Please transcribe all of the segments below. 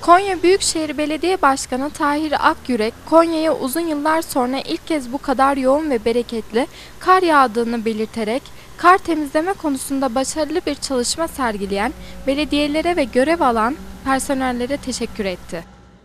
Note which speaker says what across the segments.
Speaker 1: Konya Büyükşehir Belediye Başkanı Tahir Akyürek, Konya'ya uzun yıllar sonra ilk kez bu kadar yoğun ve bereketli kar yağdığını belirterek, kar temizleme konusunda başarılı bir çalışma sergileyen belediyelere ve görev alan personellere teşekkür etti.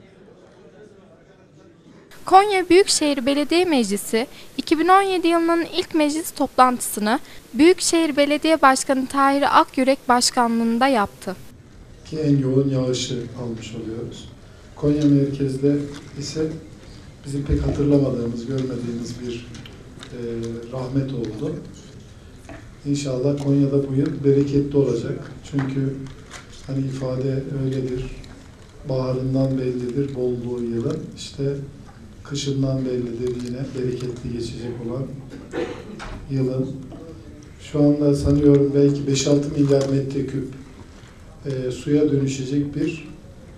Speaker 1: Konya Büyükşehir Belediye Meclisi, 2017 yılının ilk meclis toplantısını Büyükşehir Belediye Başkanı Tahir Akyürek başkanlığında yaptı.
Speaker 2: Ki en yoğun yağışı almış oluyoruz. Konya merkezde ise bizim pek hatırlamadığımız, görmediğimiz bir rahmet oldu. İnşallah Konya'da bu yıl bereketli olacak. Çünkü hani ifade öyledir, baharından bellidir bolluğu yılın. İşte kışından bellidir yine bereketli geçecek olan yılın. Şu anda sanıyorum belki 5-6 milyar metreküp suya dönüşecek bir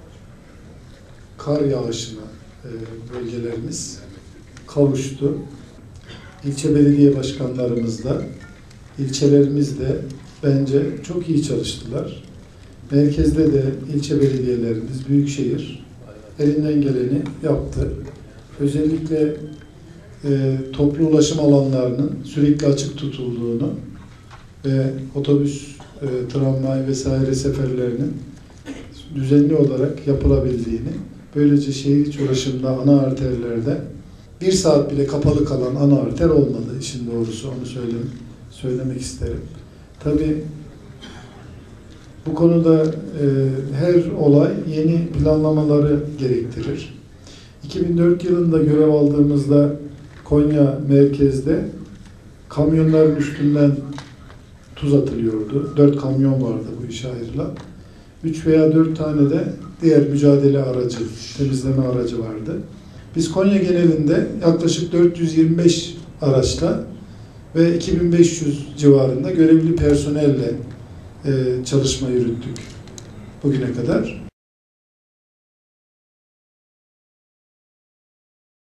Speaker 2: kar yağışına bölgelerimiz kavuştu. İlçe belediye başkanlarımız da, ilçelerimiz de bence çok iyi çalıştılar. Merkezde de ilçe belediyelerimiz, büyükşehir elinden geleni yaptı. Özellikle toplu ulaşım alanlarının sürekli açık tutulduğunu ve otobüs, tramvay vesaire seferlerinin düzenli olarak yapılabildiğini, böylece şehir içi ulaşımda ana arterlerde bir saat bile kapalı kalan ana arter olmadı, işin doğrusu onu söylemek isterim. Tabii bu konuda her olay yeni planlamaları gerektirir. 2004 yılında görev aldığımızda Konya merkezde kamyonların üstünden tuz atılıyordu. 4 kamyon vardı bu işe ayrılan. 3 veya 4 tane de diğer mücadele aracı, temizleme aracı vardı. Biz Konya genelinde yaklaşık 425 araçla ve 2500 civarında görevli personelle çalışma yürüttük bugüne kadar.